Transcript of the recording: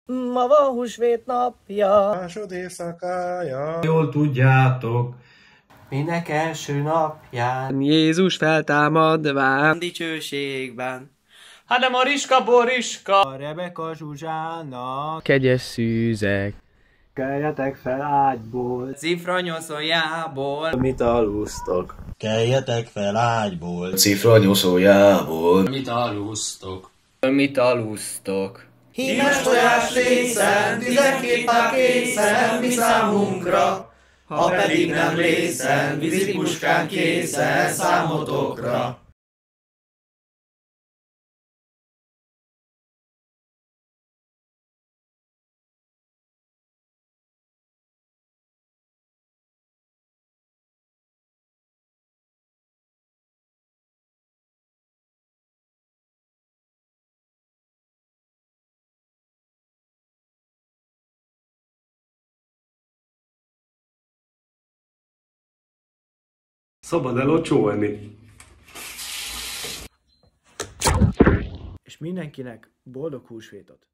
Ma van húsvét napja. Másod éjszakája. Jól tudjátok, Minek első napján, Jézus feltámadván dicsőségben, hanem a Riska Boriska, a Rebeka Zsuzsának, kegyes szűzek. keljetek fel ágyból, Cifra nyoszoljából, mit alusztok, Keljetek fel ágyból. cifra nyoszójából. mit alusztok. hímes tojás részen, 12 pár készen, mi számunkra, ha pedig nem részen, vízipuskán készen, számotokra. Szabad elocsolni. És mindenkinek boldog húsvétot!